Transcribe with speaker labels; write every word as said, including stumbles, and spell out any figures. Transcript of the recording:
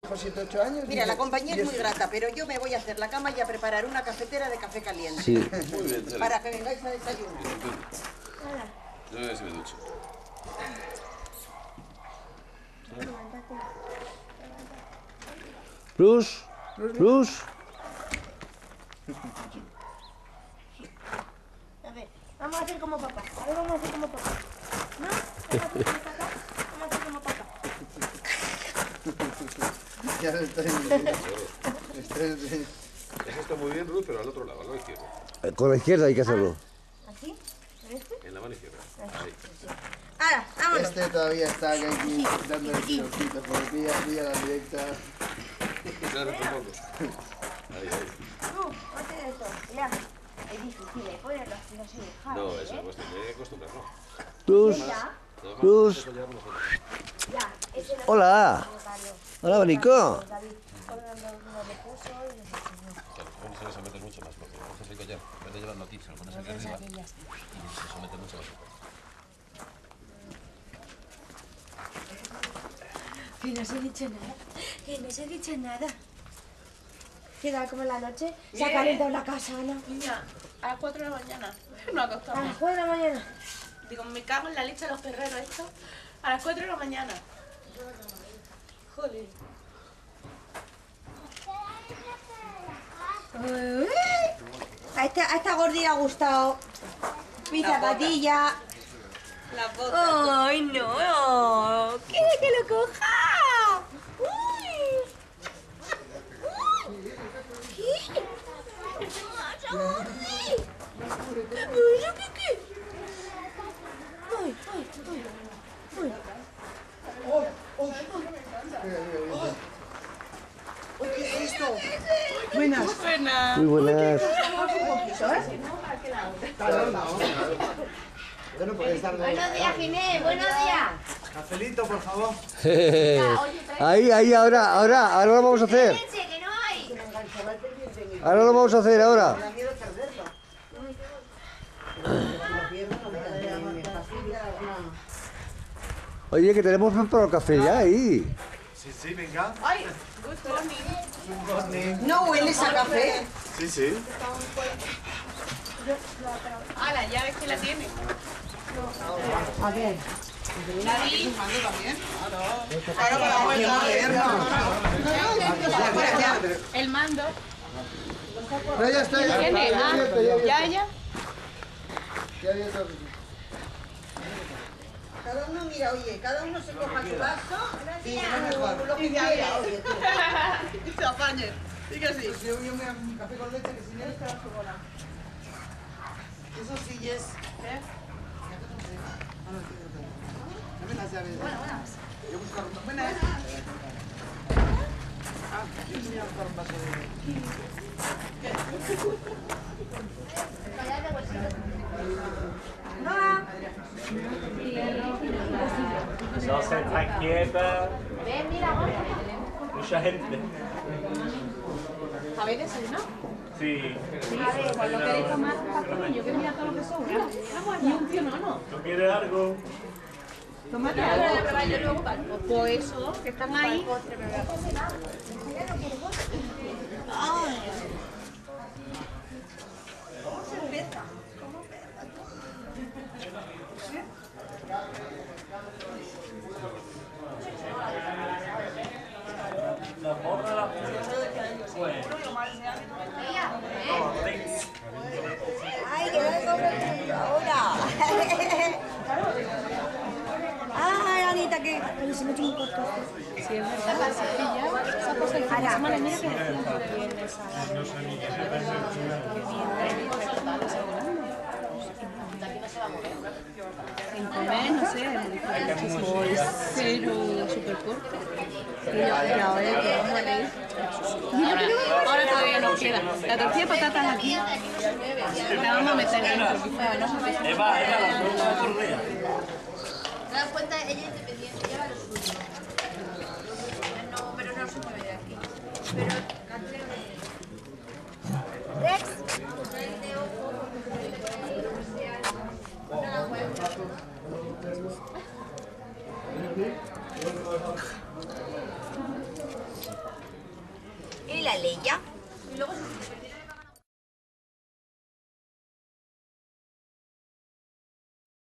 Speaker 1: siete, ocho años.
Speaker 2: Mira, la compañía es muy grata, pero yo me voy a hacer la cama y a preparar una cafetera de café caliente.
Speaker 3: Sí.
Speaker 4: Muy bien, Chale.
Speaker 2: Para que vengáis a desayunar.
Speaker 4: Yo voy a ver si me ducho.
Speaker 3: Luz, Luz.
Speaker 5: A ver, vamos a hacer como papá. A ver, vamos a hacer como papá. ¿No? Vamos a hacer como papá. Vamos a hacer como papá.
Speaker 1: Ya lo estoy viendo. Estoy...
Speaker 4: Eso está muy bien, Ruth, pero al otro lado, al lado izquierdo.
Speaker 3: Con la izquierda hay que hacerlo.
Speaker 5: ¿Así? ¿En este?
Speaker 4: En la mano izquierda. Ahí.
Speaker 5: Ahora, vámonos.
Speaker 1: Este todavía está aquí dando el tironcito, porque pilla, pilla la directa.
Speaker 4: Claro, tampoco. Ahí, ahí.
Speaker 5: Tú, ponte esto. Mira, es difícil, ¿eh? Ponerlo así, no se deja.
Speaker 4: No, eso es cuestión de acostumbrarlo.
Speaker 3: Luz,
Speaker 5: Ya,
Speaker 3: Luz.
Speaker 5: ya. Ese no
Speaker 3: Hola.
Speaker 5: es
Speaker 3: Hola, Bonico.
Speaker 5: David, colgando unos repuso y los enseñó.
Speaker 4: Claro, bueno, se les somete mucho más, porque vamos a hacer collar. En vez de llevar noticias, lo pones aquí arriba y se somete mucho más.
Speaker 5: Que no os he dicho nada. Que no os he dicho nada. ¿Qué tal como en la noche? Se ha calentado la casa, Ana.
Speaker 6: Niña, a las cuatro de la mañana nos
Speaker 5: A las
Speaker 6: acostamos.
Speaker 5: cuatro de la mañana.
Speaker 6: Digo, me cago en la leche de los perreros esto. A las cuatro de la mañana. Joder.
Speaker 5: Uy, A esta, a esta gordita le ha gustado mi zapatilla.
Speaker 6: Las botas.
Speaker 5: ¡Ay, no! ¡Quiere que lo coja! ¡Uy! ¡Uy! ¿Qué? ¿Qué pasa, Gordi? ¿Qué pasa? ¿Qué qué? ¡Ay, ay, ay! ¡Ay!
Speaker 1: ¿Qué es esto?
Speaker 6: Buenas. Buenas.
Speaker 3: Muy buenas.
Speaker 1: Bueno, puede estar...
Speaker 5: Buenos días, Ginés. Buenos días.
Speaker 1: Cafelito, por favor.
Speaker 3: Ahí, ahí, ahora, ahora, ahora lo vamos a hacer.
Speaker 5: Leche, que no hay.
Speaker 3: Ahora lo vamos a hacer, ahora. Oye, que tenemos preparado café ya ahí.
Speaker 1: Sí, sí, venga.
Speaker 6: Ay, good morning.
Speaker 2: ¿No hueles a café?
Speaker 1: Sí, sí.
Speaker 6: Ala, ya ves que la tiene.
Speaker 2: A ver.
Speaker 6: David.
Speaker 2: Ahora para poder
Speaker 6: El mando.
Speaker 1: No, ya está, ya
Speaker 6: ¿Tiene?
Speaker 1: está.
Speaker 6: Ah,
Speaker 1: Ya está, ya está.
Speaker 6: ya, ya.
Speaker 1: Ya, ya está.
Speaker 2: Cada uno, mira, oye, cada uno se coja su vaso y
Speaker 1: mejor.
Speaker 2: lo que quiera, oye.
Speaker 6: Y se apañe. Sí que sí.
Speaker 1: Yo, yo me hago un café con leche, que si no está la sobola. Eso sí es...
Speaker 6: ¿Eh?
Speaker 1: Dame las llaves. Bueno, buenas. Yo busco un... Buenas. Ah, yo tenía que buscar un vaso de...
Speaker 7: Jag säger tack Hebe. Mucha gente.
Speaker 6: ¿Habéis desayunado?
Speaker 7: Sí.
Speaker 6: Cuando queréis tomar café, yo quiero mirar todo lo que sobra. Y un tío no, no.
Speaker 7: ¿No quiere algo?
Speaker 6: Tómate algo. Pues eso, que están ahí.
Speaker 7: La borra la... Bueno. Oh, thanks.
Speaker 5: ¡Ay, que no me compro ahora! ¡Ay, Anita, que... Pero se me tiene un corto.
Speaker 6: Sí, es verdad. Esa cosa el fin de semana, mira que decían que viernes, sábado. Sin comer, no sé, o es cero supercorte. Y ahora que vamos a reír. Ahora todavía nos queda. La tortilla de patatas aquí. La vamos a meter dentro. No sé qué.
Speaker 7: Eva, Eva, la próxima correa.
Speaker 5: ¿Te das cuenta? Ella es independiente, lleva lo suyo. No, pero no se mueve de aquí. Pero antes de... Rex.
Speaker 8: Leia.
Speaker 5: Y luego se te perdió.